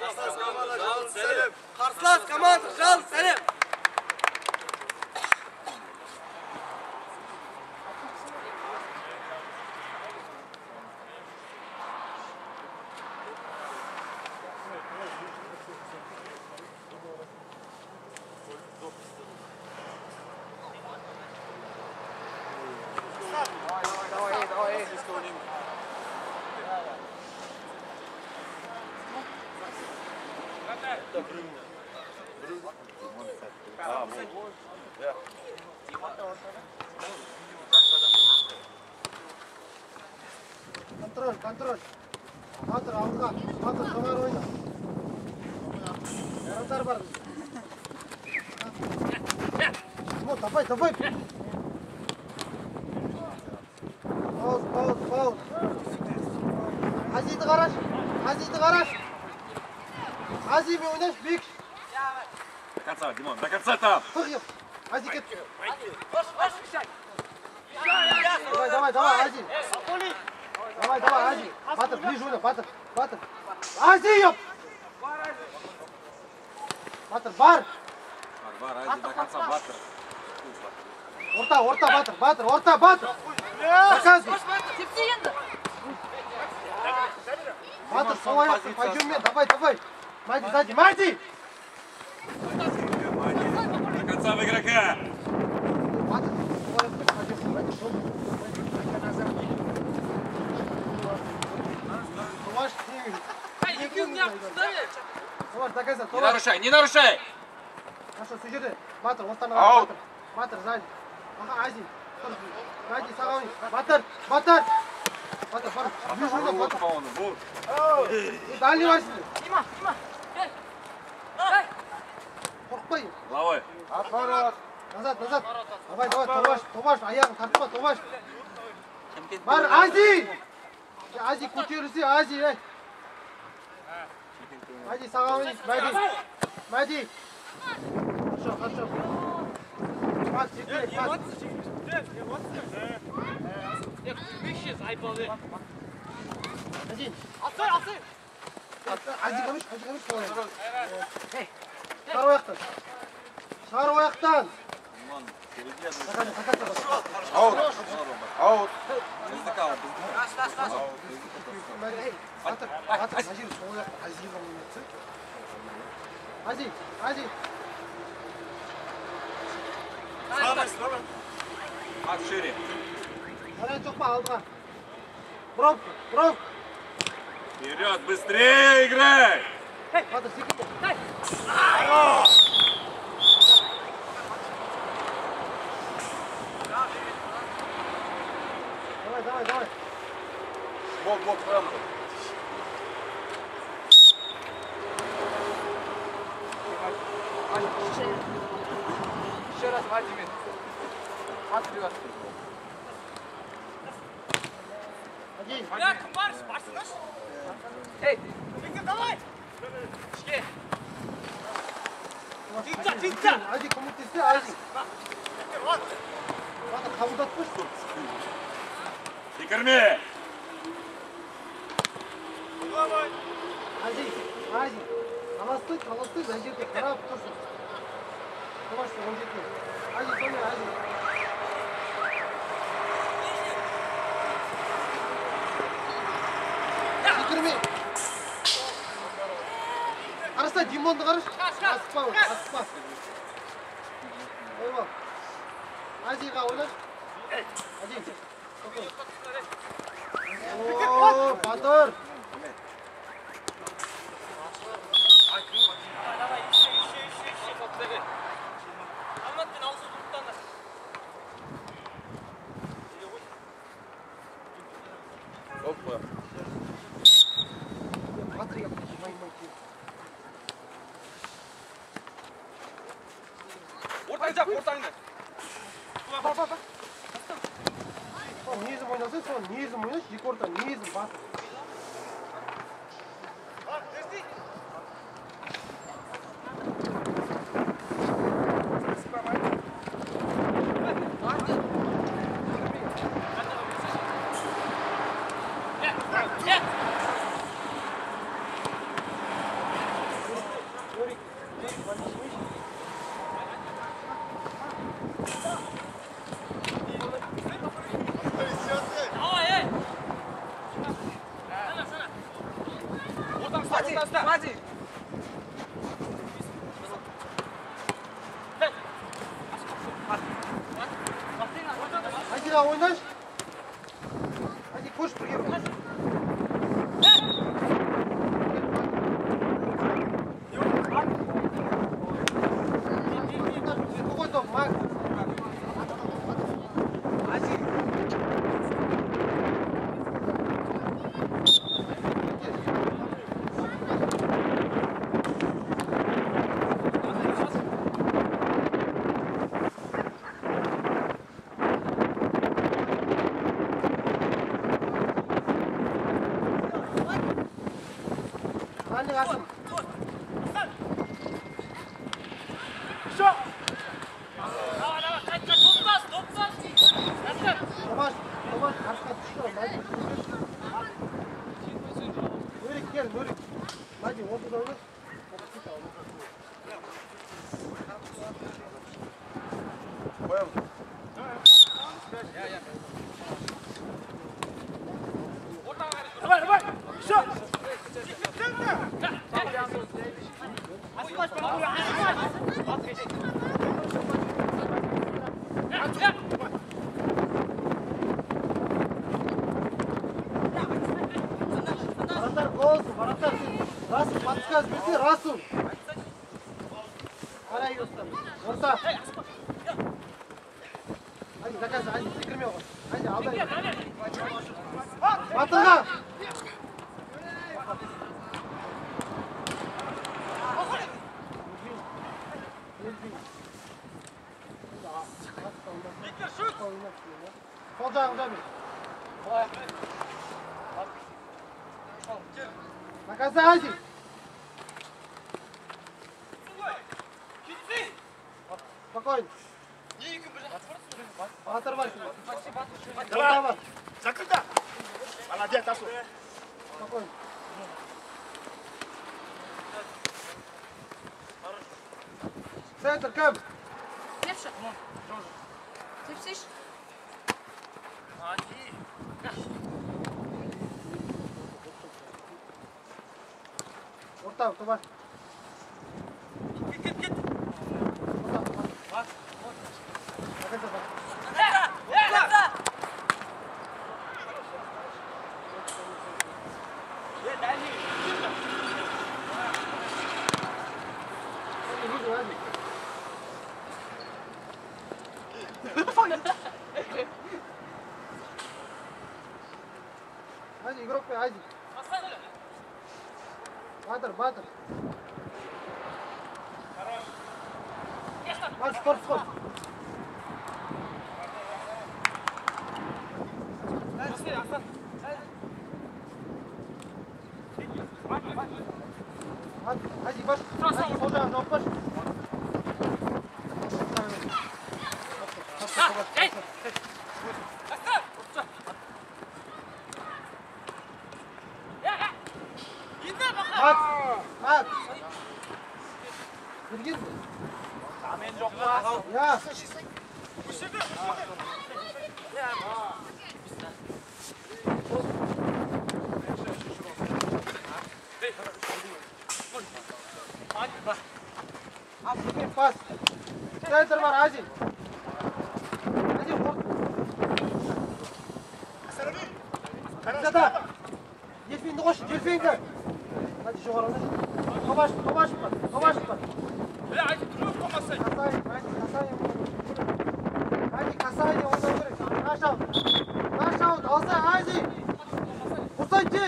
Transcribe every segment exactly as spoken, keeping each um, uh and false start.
Karşılas komanda Jal Selim. Контроль, контроль. Батыр алдыға, батыр жоғары ойна. Яратар бар. Тимон, тапай, тапай. Пауз, пауз, пауз. Азиді қараш, Азиді қараш. Азимен ойнаш, бек. До конца, Димон, до конца там. Тық еп. Ази кет. Давай, давай, давай, Ази. Давай, давай, Ази. Батыр, ближе ойна, Батыр, Батыр. Ази еп. Батыр, бар. Бар, Ази, до конца, Батыр. Орта, орта, Батыр, Батыр, орта, Батыр. Доказывай. Батыр, сол аяқпен, пойдем мен, давай, давай. Майди, сзади, Майди. До конца в игрока. Батыр, сол аяқпен, пойдем, Майди, сол. Товаш, Товаш, доказывай, Не Товаш. нарушай, не нарушай. Хорошо, сол жерде. Батыр, останова, Батыр. Батыр, сзади. Аха, Ази. Майди, саған ойын. Батыр, Батыр. Батыр, бар. Ближе ойна, Батыр. Дальний варсың. Дима, Дима. Қорқпай. Головой. Отворот. Назад, назад. Давай, давай, Товаш, Товаш, аяғын тартпа, Товаш. Бар, Ази. Ази, көтерілсе, Ази, ей. Майди, саған ойын. Майди. Майди. Хорошо, хорошо. Пас, секрет, пас. Один. Atır, atır. Ази қамыш, Ази қамыш. Шығар ояқтан. Шығар ояқтан. Сақады, сақады, сақады. Аут. Аут. Бездыка, бездыка. Раз, раз, раз. Батыр, батыр, Ази, сол ояқтан. Ази қамын етсі. Ази, Ази. Ат шире. Арай жоқ па, алдыға. Бровка, бровка. Вперед, быстрее играй! Батыр, секірді. Давай, давай, давай. Бок, бок, прям. Еще раз, Владимир. От вперед. Один. Как, марш, марш, марш. Эй, Виктор, давай. Шке. Тинца, тинца. Ази, көмектесте, Ази. Батыр, қабылдатпыш. Секірме! Ази, Ази. Қаласты, қаласты, мына жерде қарап тұрсын. Товашты, он жеті. Ази, сондай, Ази. Секірме. Қараса, Димонды қараш. Асықпа, асықпа. Ойбал. Азиға ойлаш. Ази. Ооо, Батыр. Давай, еще, еще, еще, еще. Топтағы. Алматпен ауызы тұрттанды. Опа. Батыр, я понимаю. Ортаңды жап, ортаңды. Незім ойнаса, соны незім ойнаш, екі орта, незім, Батыр. koş. Hadi koş buraya. Koy top, bak. Hadi Kasım. Tomaş, Tomaş karşıya düşüyor. Hadi. Nuri gel, Nuri. Hadi ortada oyna. Koyalım. Давай, давай! Все! Вратарь голос, вратарь. Расул, подсказ, беги, Расул. Ара Юстам. Орта. Hadi zakas, hadi секірмей ғой. Hadi алдай. Батырға. Sol жағын жабы. Наказа, Ази. Спокойно. Батыр бар. Давай! Закрыто! Молодец, Асу! Спокойно. Центр, кем? Левша. Слышишь? Орта, Тома. Git git git! Наконец-то. Ази, игрок пей, Ази. Батыр, Батыр. Батыр, спорт, спорт. Ази, баш. Ази, сол жағын жауып баш. At, at. Bilgin mi? Amen жоқ па? Ya. Pas. Center var Aziz. Aziz vur. Zada. Delfinni koş, delfinni. Hadi şu oradan. Tomaş, tomaş mı? Tomaş mı? Ya hadi duruyor olmasın. Kasay, hadi kasay. Hadi kasay ya ondan sonra. Taş al. Taş al. Alsa Aziz. Vursan kes.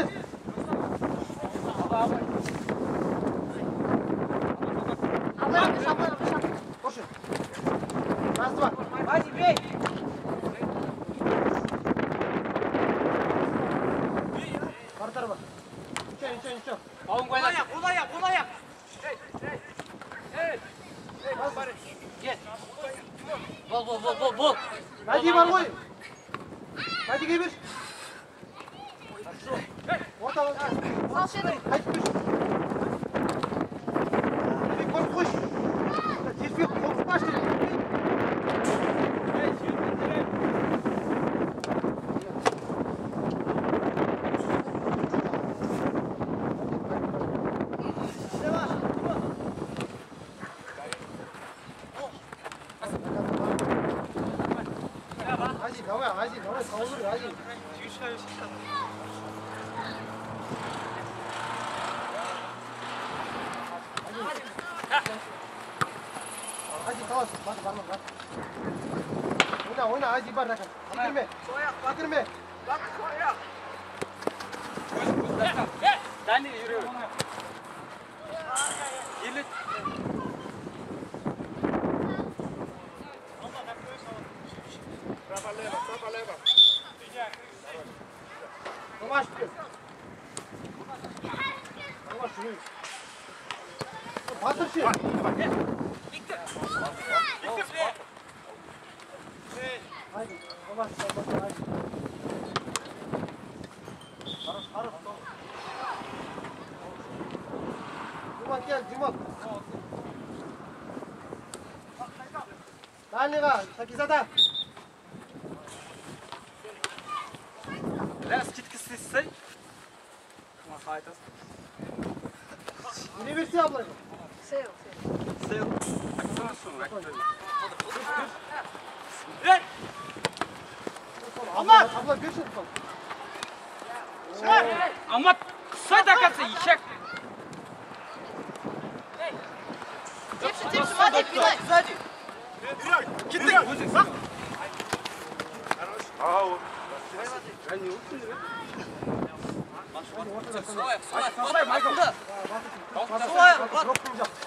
Koşun. Nasıl var? Hadi bey. Var tarafa. İçe, içe, içe. Oğlum koy ayak, kol ayak, kol ayak. Hey, hey. Hey. Gel. Bol bol bol bol bol. Hadi var koy. Hadi gebir. Orta. Sal şunu. Hadi koş. Bir koş koş. Zilfi koş baş. Hadi, давай, hadi, давай. 사오를 아직. 아직 더 왔어. 맞아, 맞아, 맞아. 오나, 오나, 아직 봐, 나가. 바꾸면, 바꾸면. Dani yürü. Yürü. Trava leva, trava leva. Yavaş bir. Yavaş yürü. Batır şey. Haydi, yavaş, yavaş, haydi. Arı, arı, Cumak gel, Cumak. Daniga, Sakizada. Раз kitkisi istey. Ama haytas. Üniversite abla. Seo, Sel. Ren. Abla, abla bir şey tut. Ama kısa dakikası yiyecek. Тепші, тепші, Матвей, Билай. Сзади. Кидай! Ау. Солай, солай, солай, Майкл. Солай, bak.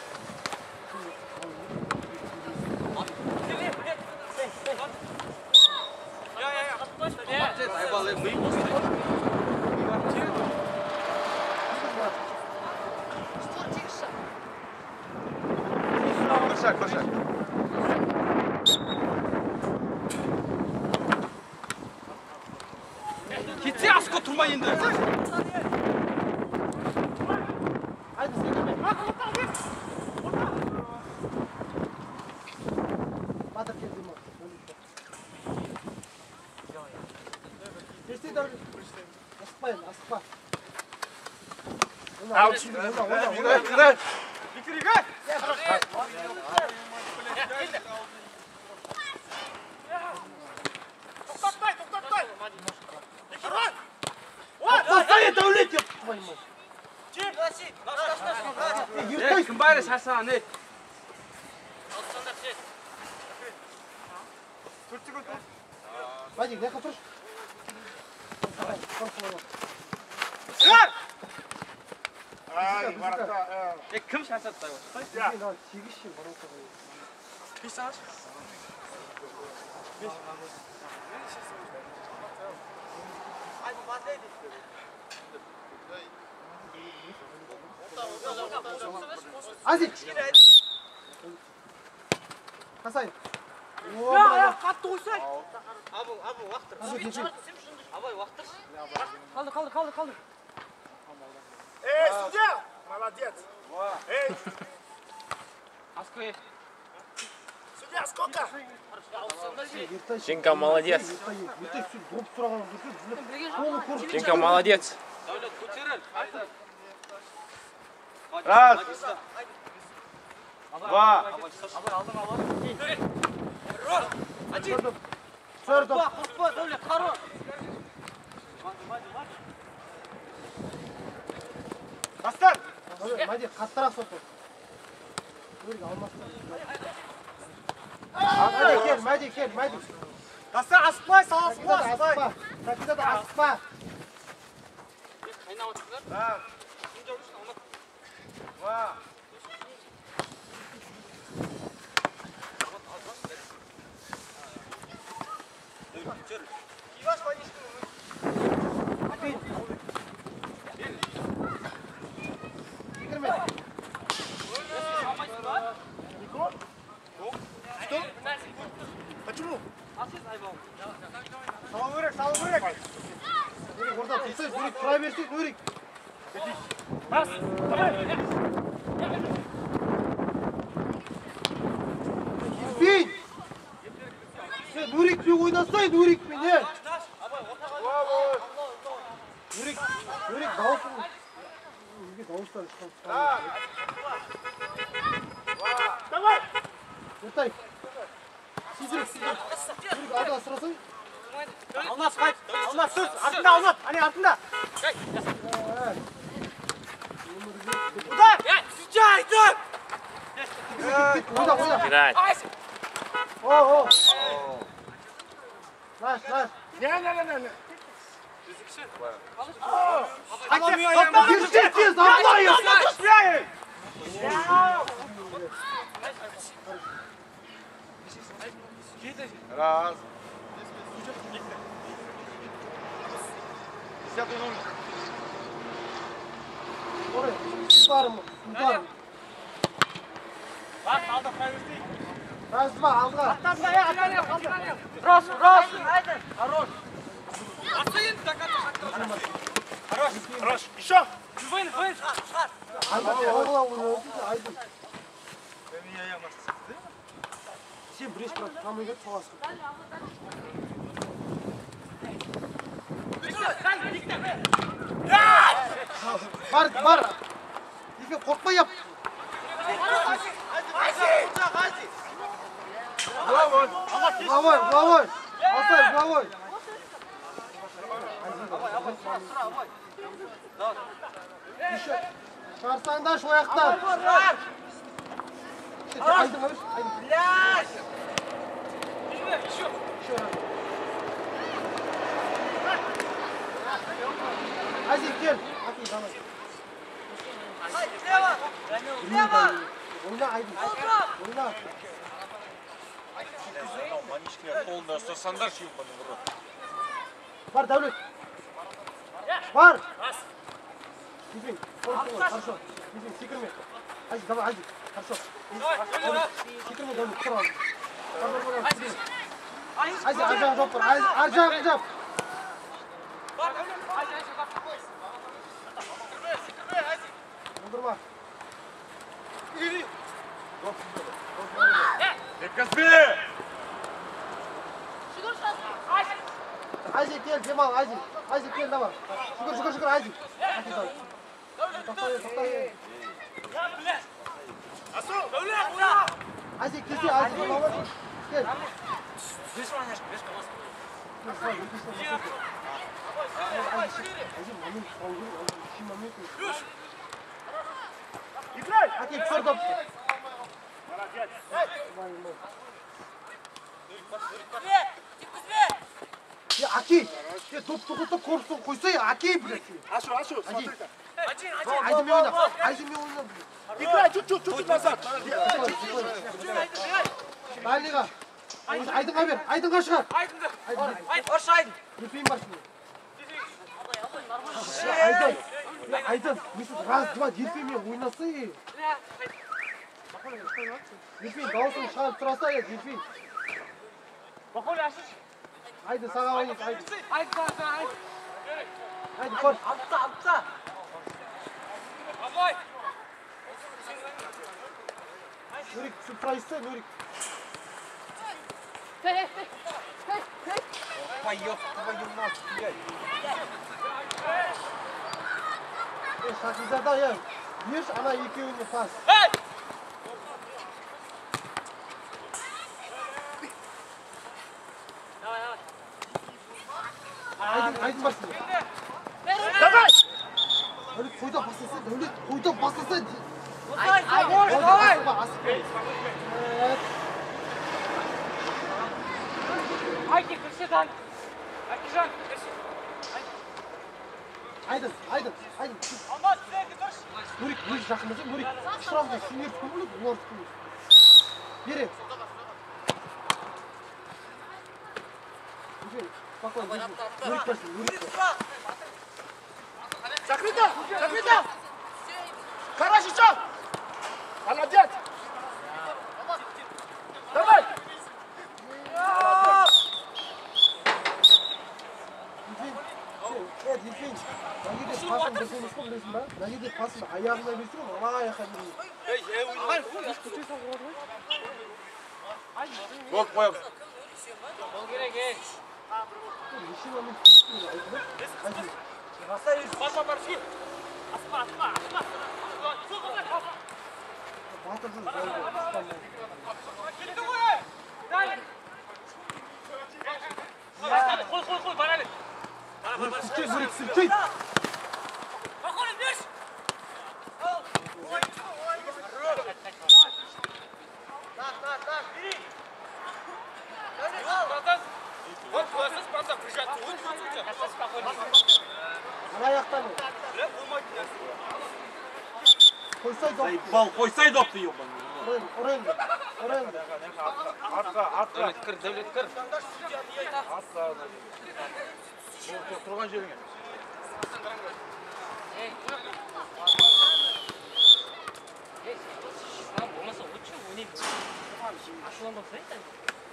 Айбалы мы. Штур, тише. Bir şak, bir şak. Кетсе асқа тұрма енді. Haydi sekirme. Batır gel Cumak. Geçti de asıkmayın, asıkma. Out. Güzel, güzel. Atlasana devlet yap. Ey, кім байры шаршаған, ей. Hadi ne kapır? Ay, barata. Ей, кім шаршатты? Ya. Çiğişim bana kadar. Бес ағаш. Aziz. Hasan. Ya, ya, қатты қойсай. Абыл, абыл, уақыттыр. Абай, уақыттыр. Қалды, қалды, қалды, қалды. Эй, судья! Молодец. Эй, Асқы, ей. судья, сколько? Женька, молодец. Ертең сен дұрып сұраған дұрып. Қолы көріп. Женька, молодец. Дәулет, көтеріл. Раз. Два. Абай, алдың, абай. Sürdüm. Sürdüm. Қоспа, қоспа, Дәулет, қару. Бастан. Hadi kattırak soku. Böyle almasın. Hadi gel, hadi gel, hadi. Бастан, асықпай, сал Sakıza асықпай, da асықпай. asıkma. Sakıza da asıkma. Қайнап отырсыңдар. Раз. Два. Girme. Почему? Sağ bırak, sağ bırak. Nurik oradan tutsa, Nurik şuraya versin, Nurik. Bin. Sen Nurik bir oynasay, Nurik bir ne? Nurik, Nurik dağılsın. Nurik dağılsın. Давай. Yatay. Sizlik, sizlik. Nurik aldı asırasın. Алмас қайт. Алмас сөз. Артында Алмас. Ане артында. Удар! Жайдым! Ойда, ойда. Играть. О, о. Наш, наш. Не, не, не, не. Держи, ты, за мной! Раз. Десятый номер. Oraya. Tutarım, tutarım. Bak aldı kaybetti. Razma, alga. Atla ya, atla ya, kaldı. Рос, Рос! Хорош! Хорош, хорош. Еще. Вынь, вынь! Aydın, oğlan vuruyor. Aydın. Ben iyi ayağım nasıl? Sen bir iş bırak, tam öyle çoğasın. Var, var. İlke korkma yap. Bravo. Bravo, bravo. Aferin, bravo. Çağırsan şu ayakta. Aydın abi, aydın. Ляж! Aziz gel. Hadi tamam. Слева! Слева! Oyna Aydın. Oyna. Манишкина қолында ұстасаңдар шеу бұны бұры. Var Devlet. Var. Gidin. Хорошо. Gidin, секірме. Aziz, давай Aziz. Хорошо. Секірме Devlet, тұр al. Aziz, arjağın жауап бар. Aziz, arjağın жауап. Olдырма. Еткізбе! Aziz gel, Cemal, Aziz. Aziz gel, давай. Şükür, şükür, şükür, Aziz. Aziz, давай. Toktay, toktay. Aziz, kesi, Aziz. Gel. Aziz, mamin, savunur, işi mamin. Играй! Hadi, kör top. Молодец! Vay, vay. Ya Aki, ya top topu da korksun koysa ya Aki bile. Ашу, Ашу, смотри. Один, Aydın bir oyna, Aydın bir oyna. Играй чуть-чуть, чуть-чуть назад. Dayliga. Aydın'a ver, Aydın'a çıkar. Aydın! Aydın, Hoş Aydın! Yürüyeyim bak şimdi. Ya Aydın, ya Aydın, Mesut раз, два, yürüyeyim oynasa ya. Yürüyeyim, davasını çıkarıp turasa ya, yürüyeyim. Bakalım açış! Aydın sana oynayın, Aydın. Aydın sana Aydın! Aydın koş. Altta, altta! Abay! Nurik, şu price'ı Nurik. Hey, hey, hey, hey. Поёв, твою мать, блядь. Ya Şakizada ya. Bir ana iki oyunu pas. Hey! Давай, давай! Aydın, Aydın bak şimdi. Давай! Öyle koyda basılsa, öyle koyda basılsa. Давай, давай! Давай! Evet. Ayki, kırşıdan! Akişan, kırşı! Aydın, Aydın, Aydın. Almaz, size götür! Nurik, Nurik жақындаса, Nurik. Şuramda sinir көңілі, олар көңілі. Бері. Спокойно, Nurik берсін, Nurik берсін. Закрыто! Закрыто! Хороший шаг! Молодец! Давай! Evet, Lütfen. Nagi de pasın deseni çok bilirsin ben. Nagi de pasın ayağına bilsin ama ana ayağa bilsin. Gol koyalım. Gol gerek, gel! Yeşil onun tutmuyor. Hadi. Basa yüz, basa barışır! Asma, asma, asma! Batırsın. İstanbul. Gitti buraya! Gel! Qo'y, qo'y, qo'y, baralik. Mana, mana, mana. Silkey, Murik, silkey. Qo'y, berish. Bratан, вот класс, братан, прижаться. Вот, вот, вот. Ana ayaktan. Koysay dop. Bal koysay doptu yo'qman. Oraya, oraya gel. Oraya gel. Arqa, arqa. Davlat kir, davlat kir. Arqa. Turgan жеріңе. Ey, Ey, lan bo'lmasa o'tchi, o'ynaydi. Ashulonmoqsa aytadi.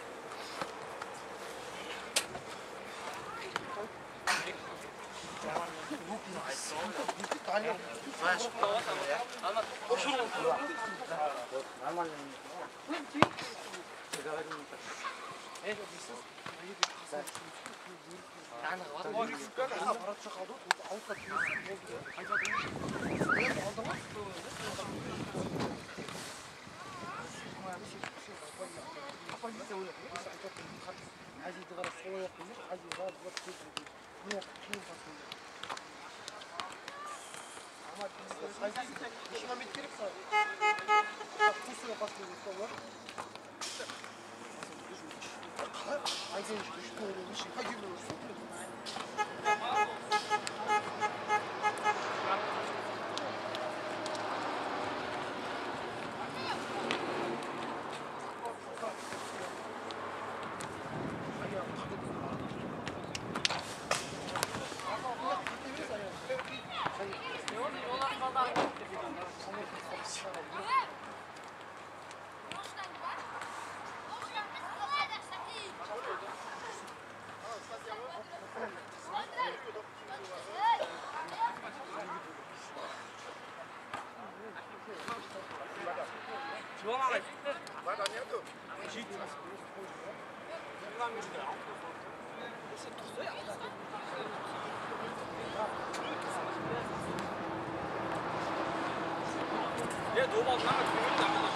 얘 너무 나가 재밌지 않아.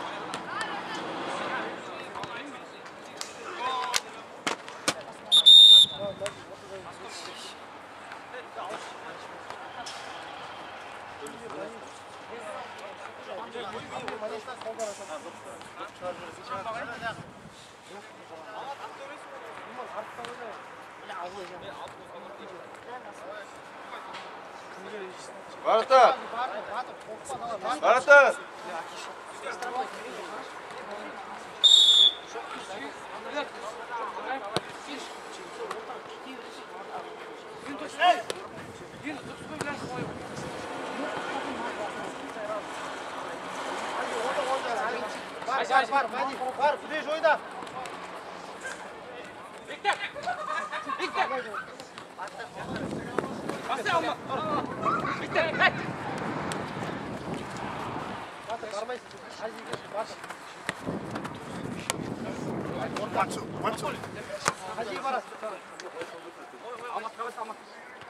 Barata. Barata. Var, var, var, var, Kudeş oyna. Bekle. Bekle. Bastı ama. Bekle. Hey. Batır, karmayız. Hadi gidelim, batır. Maço, maço. Hadi Barat. Ama kalırsa ama.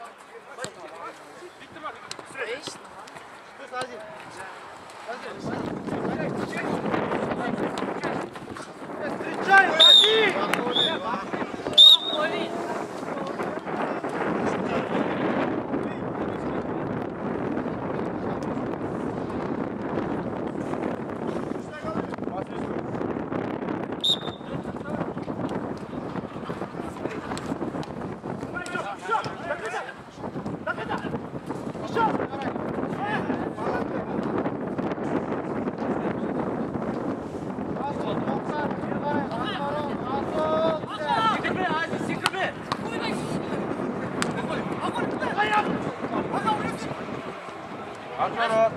Bitti mi? Beş. Dur, hadi. Hadi, hadi. Встречай, ходи! Atmaro.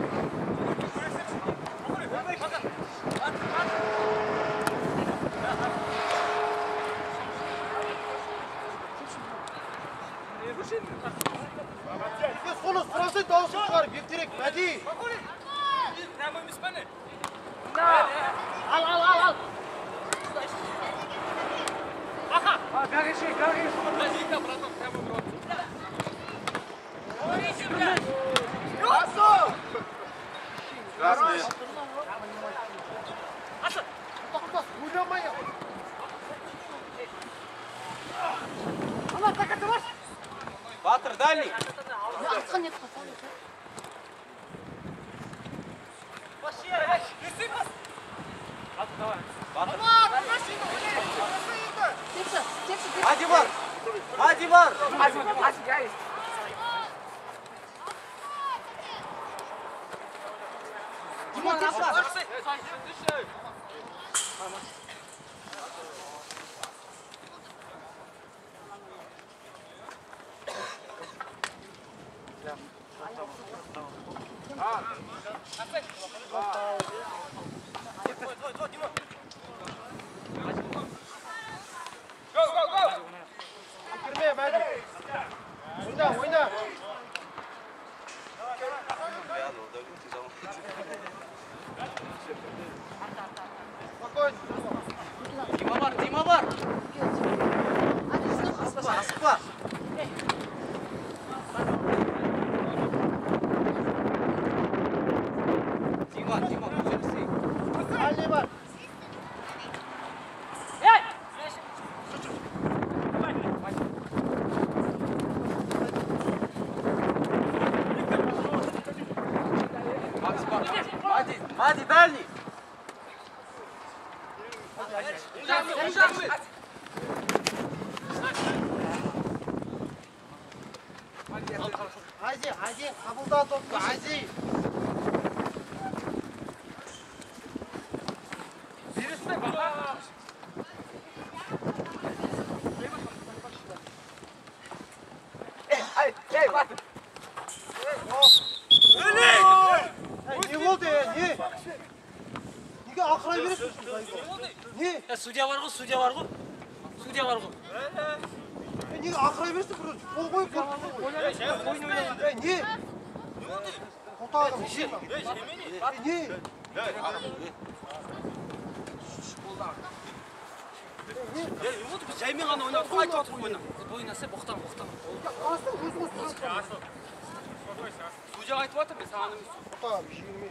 Solu sırası dağılsın çıkar. Biftirek, Medi. Pravo İspanya. Al, al, al, al. Aha. Ha, gel şey, gel şey. Lazika, bratан, pravo brot. Asıl. Красный. Asıl. Bak, bak, vurma ya. дальний. Атқан ет қасал. Тепші, тепші, тепші. Ади бар. Ади бар. Димон, тепші. Кірме, Мәди. Ойна, ойна. Спокойно. Дима бар, Дима бар. Асықпа, Асықпа. Дима, Дима, көтерілсей. Дальний бар. Макс бар. Мади, Мади, дальний. Ази, Ази, қабылда топты, Ази. Не болды, не? Неге ақырай бересің? Не? Судья бар ғой, судья бар ғой. Судья бар ғой. Неге ақырай бересің? Бір қол қойып қойып. Ей, не? Қолтағым, не? Жаймен ғана ойнап, қайтып отырып ойна. Ойнаса, боқтан, боқтан. Қарастың, өзің өстің. Судья айтып жатыр, мен саған емес. Қолтағым, жеңілмей.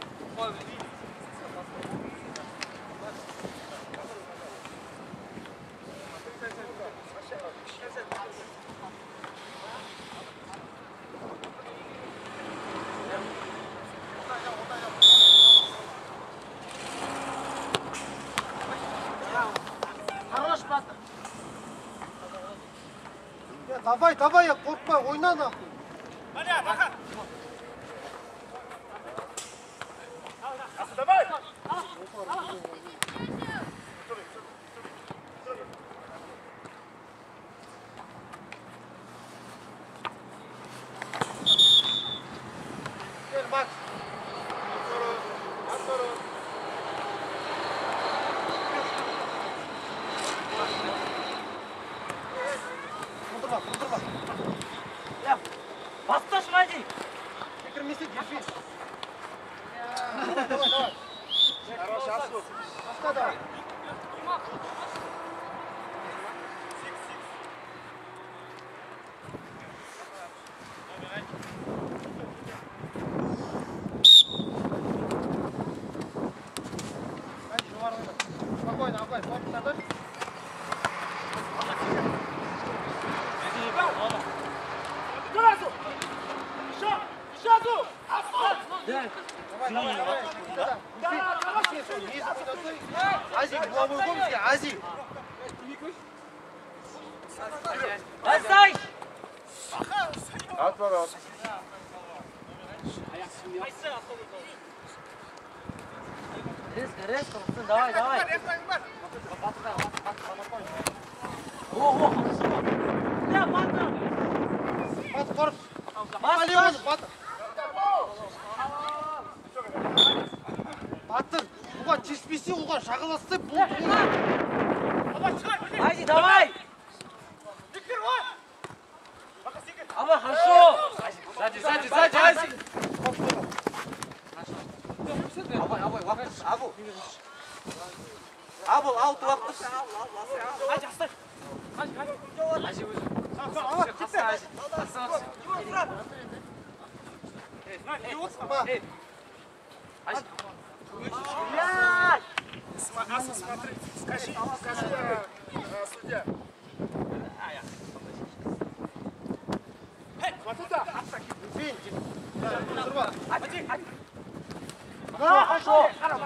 Хорош, Батыр. Давай, давай, қорқпа, ойна нахуй. Gel bak. Kurdurma, kurdurma. Баста Шмади! Секірмесе, держись. Давай, давай, давай. Хорош, Асу. Баста давай. Спокойно, Абай, смотри, надо. Давай, давай, давай. Ази, головой помните, Ази. Бастай! At var at. Резко, резко, давай, давай. Ого, бля, Батыр! Батыр, қорып. Батыр, Батыр. Батыр, оған теспесе, оған шағыласты, бұл. Айди, давай! Абай, хорошо! Сзади, сзади, сзади, Ази. Абай, Абай, уақыт, Абу. Абу, аут уақыт. Айди, астай! Ази өзі. Қасқа, Ази. Қасқа, Ази. Ази. Блядь! Аса, смотри, скажи, скажи, судья. Дельфин. Durma. Hadi hadi. Хорошо.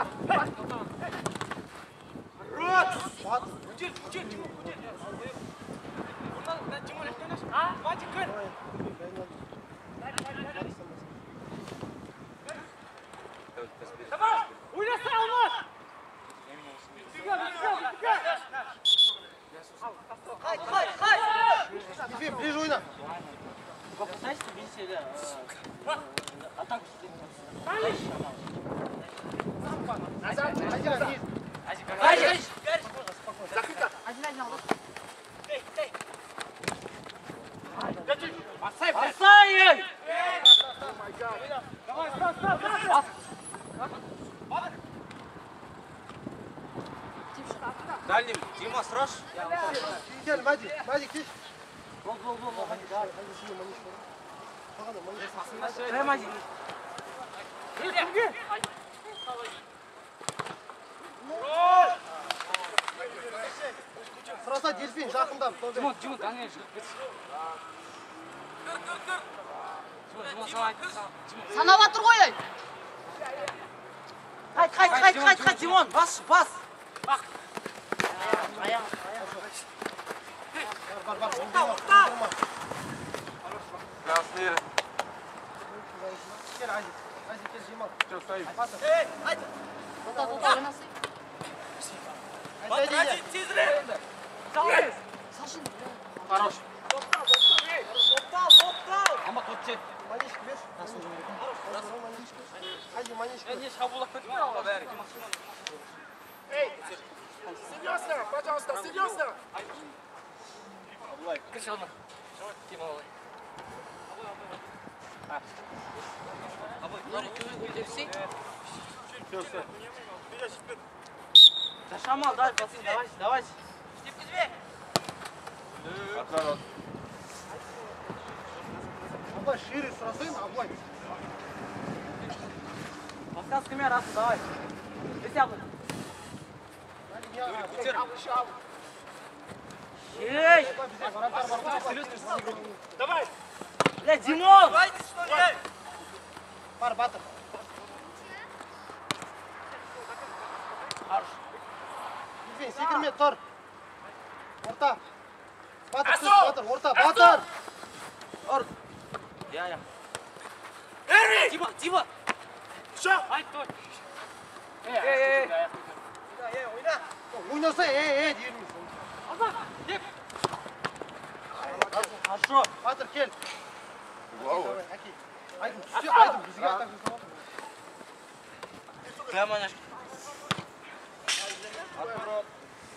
Рот. Bat. Ucil, ucil, ucil. Bundan ben cimol etmeniz. Ha? Hadi kır. Tamam. Oynasana Olmaz. Haydi, haydi, haydi. Дельфин, ближе ойна. Знаешь, ты видишь, или атаку Один, один. Haydi. Один, один алды. Ей, ей. Басай, басай. Давай, стоп, стоп, стоп. Дальним, Дима, сраж. Gel Maji. Maji geç. Гол, гол, гол. Hadi şimdi Maniş var. Bakalım Maniş. Ремази. Sırasa Delfin жақында. Дима, Дима, конечно. Дима, Дима, салай. Санап жатыр ғой ей. Қайт, қайт, қайт, қайт, қайт, Димон, бас, бас. Бар, бар, бар. Красный. Gel Aziz. Aziz gel Cemal. Что стоит? Batır. Тоқта, тоқта, ойнасай. Hadi hadi. Тезірек. Салай. Сашын. Хорош. Топтал, топтал. Ama top çek. Maniş ver. Nasıl olur? Hadi Maniş. Ben niye şabulak kötüme ama ver. Эй, серьезно, пожалуйста, серьезно. Kış alma. Kim alalım? Все, все. Да Шамал, дай, пацан, давай, давай. Отворот. Abla şiiri sırasıyım abla. Подсказка меня, раз, давай. Присягну. Hadi ya. Ей! Bize beraber beraber. Давай. Бля, Димон! Var Batır. Delfin sekirme tor. Orta. Batır, kız Batır, orta, Batır. Ор! Я, я. Дима, Дима. Все. Haydi dur. Ey, ey. Oynasa ee ee diyor musun? Allah. Yep. Хорошо. Batır gel. Вау. Hadi. Aydın, tutuyor, aydın. Bizi atak. Прямо на... Отворот.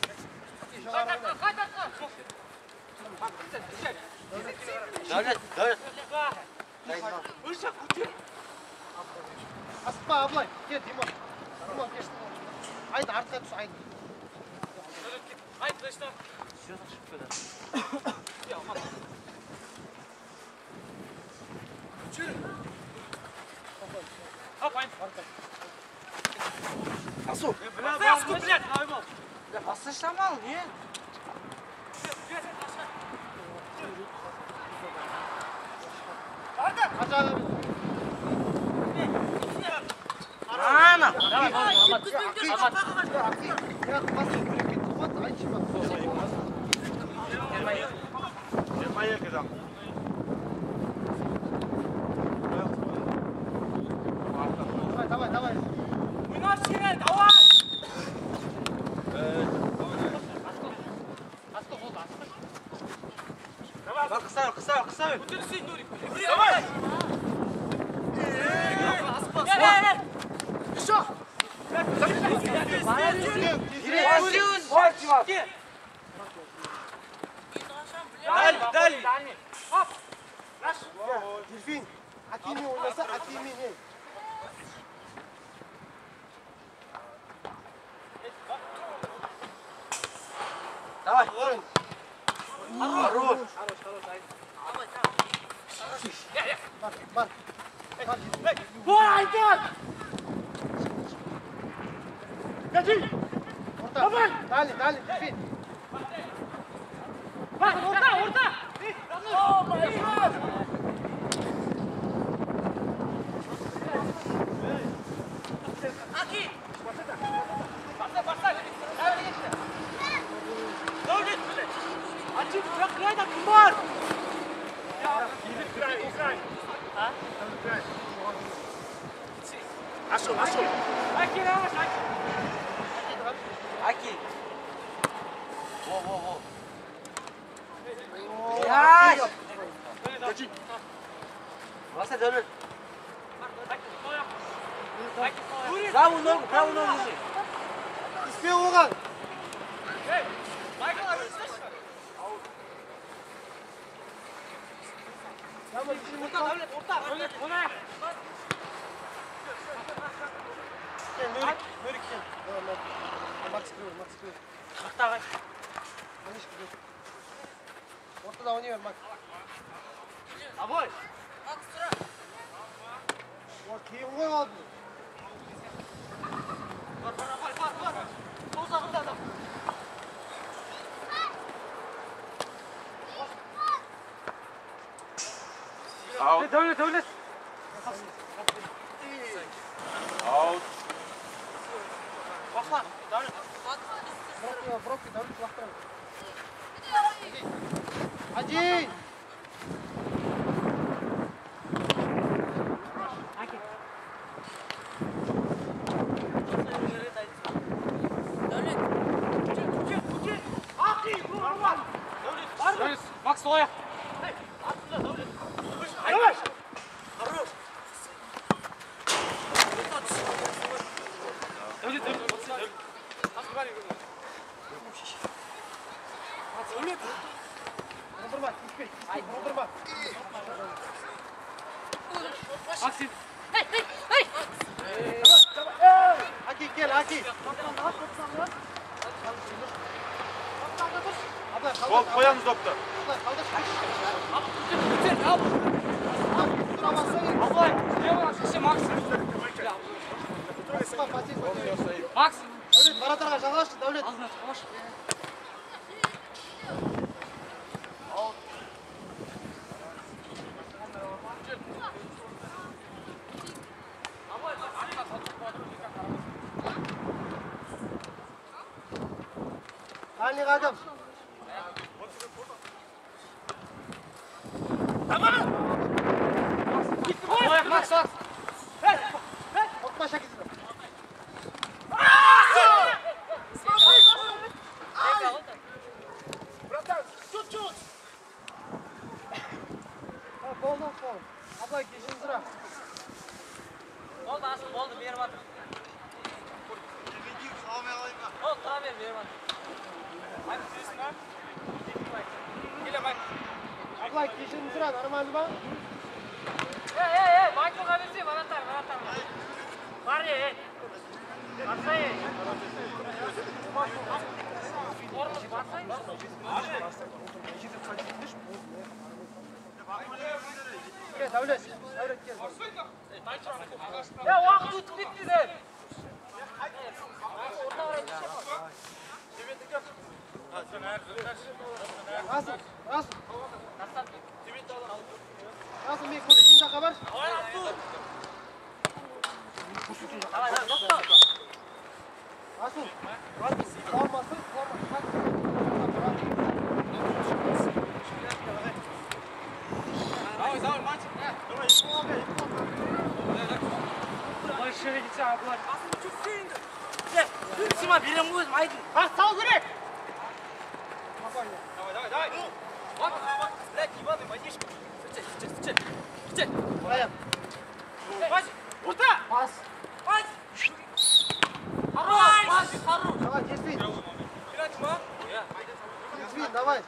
Давай, давай. Вышел, крути. Asma abla. Gel Dimon. Dimon geç. Aydın artık tut aydın. Haydi dıştan. Все, ошибка, да. Hop, haydi. Asıl. Связку, блядь. Да послушай, Шамал, не? Acayip. Рано! Давай, Ahmet. Ya basın böyle bir tomat ay çıkma. Поехали там. Давай, давай, давай. Выносили, давай. Давай, кысай, кысай, кысай. Удержи, Нурик. Давай. Gel, gel, gel. Еще. Дальний, дальний. Хоп. Delfin. Hakimi oynasa Hakimi ne? Давай. Хорош. Bak, bak. Bak. Haydi. Orta. Давай. Dali, dali, Delfin. Bak, orta, orta. Ашыл, ашыл. Аки, Рамаш, Аки. Аки. Во, во, во. Яш! Васа, Дәулет. Правую ногу, правую ногу держи. Успей оған. Кел, Нурик, Нурик кел. Макс кіру, Макс кіру. Қақтағай. Маниш кіру. Ортада ойнай бер, Макс. Абой. Ол кейін ғой алдын. Бар, бар, бар, бар, бар. Сол жағында адам. Аут. Дәулет, Дәулет. Аут. Бақла, Дәулет. Бровки, бровки, Дәулет лақтырам. Один! Дәулет, Макс, солай. Дәулет, Дәулет. Алдырма, тиіспей, тиіспей, алдырма. Максим. Аки, кел, Аки. Абылай, Бол, қалдыр. қоямыз допты. Абылай, қалдыр. Көтер, ал. Абылай, Абылай, лево, шеше, Макс. патин көтер. Макс. Дәулет, баратарға жалғашы, Дәулет. Алдына қалаш. Дальний адам. Солай, Макс, Макс. Оқма шәкесін. Болды, болды. Абылай, кешін сұра. Болды, асыл, болды, беріп атыр. Болды, тұра бер, беріп атыр. Абылай, кешін сұра, нормально ба? Эй, эй, эй, Майклға берсе, бараттар, бараттар. Бар, ей, ей. Барса, ей. Орны, барса, Кел, Дәулет, Дәулет кел. ей. Ей, уақыт өтіп кетті ден. Орта қарай түсіп. Расыл, Расыл. Тастап. Расыл, мен көрсеткен жаққа бар. Давай, Расул. Давай, давай, тоқта. Расыл. Қалмасын, қалмасын. Давай, давай, мать. Большой ведется, Абылай. Сима, берем өзім, айдын. Бас сау керек. Давай, давай, давай. Вот, вот, блядь, ебаный водишка. Встречай, встречай, встречай. Встречай. Аяп. Пас. Урта. Пас. Пас. Хорош, пас, хорош. Давай, действуй. Пенальти ма? Действуй, давай.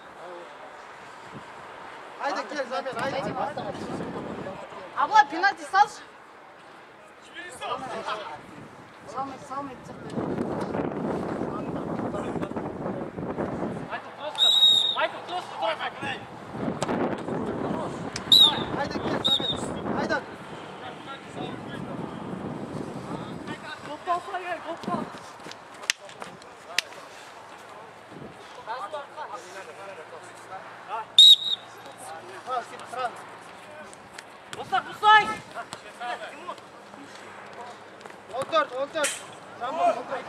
Айда, кел, замен, айда. Абылай, пенальти салшы. Салмайды, салмайды, сақтайды. Майкл, просто. Майкл, просто. Айда, кел, замен. Айда. Топқа алсына керек, топқа. Ha, сен тұран. Бостай, бостай. он төрт, он төрт. Жамбыл, он төрт.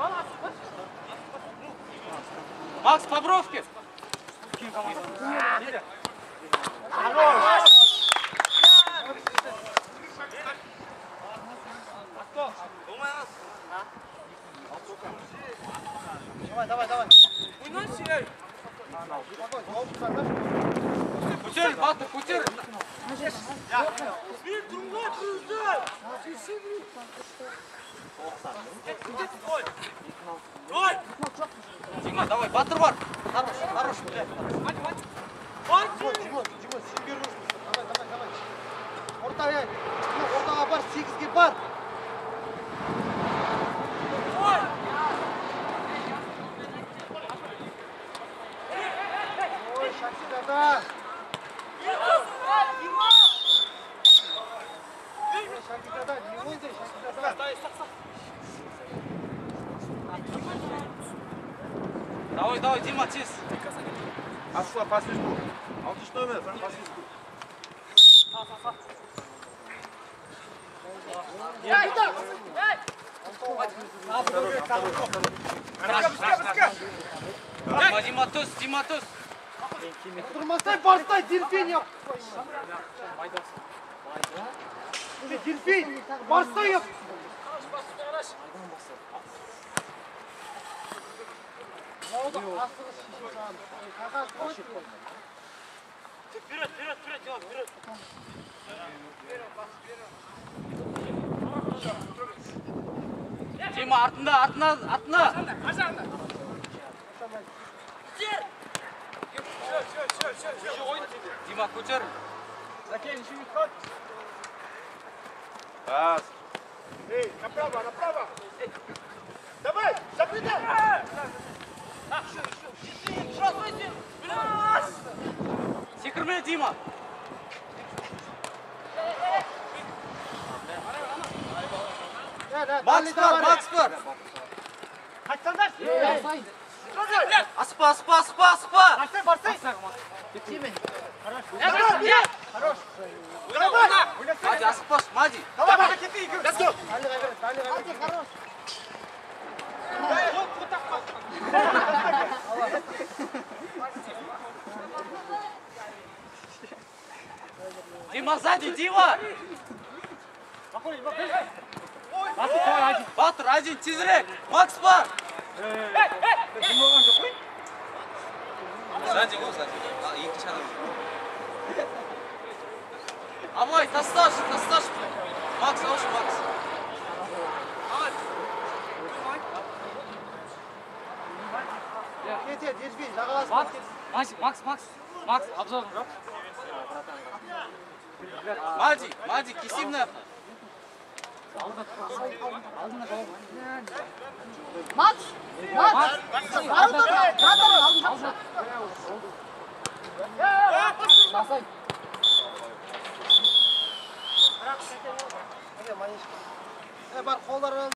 Макс, по бровке. Хорош. Bir durumda kırıldı. Gol. Дима, давай, батыр бар. Хорош, хорош. Gol. Димон, Димон, Димон, сен көрмейсің. Давай, давай, давай. Ортаға, Димон, ортаға бар, сегізге бар. Gol. Ой, Шакидада. Ой, Шакидада, Димон де, Шакидада. Давай, давай, Дима, тез. Asla pas ver bu. Altı üstü Ömer. Sen pas ver bu. Дима, Дима, туз, Дима, туз. Durmasай, барсай, терпение. Уже терпение, барсай. Вперед, вперед, вперед, Дима, вперед. Дима, артында, артына, артына. Дима, көтер. Pas. Эй, направо, направо. Давай, запрыгай. Секірме, Дима. Макс бар, Макс бар. Kaçsanlar. Аспа, аспа, аспа, аспа. Барсай, барсай. Мади, асықпаш, Мади. Давай, hareket iyi. Let's go. Дима, сзади, Дима. Батыр, один, тезірек. Макс бар. Сзади ғой, сзади. Екінші адам. Абай, тасташ, тасташ. Макс, аушы, Макс. Кет, кет, ержбей, жағаласың. Макс, Макс, Макс. Макс, обзор. Мади, Мади, кесим на. Макс! Макс! Алдын, алдын, алдын. Е, бар, қолдарын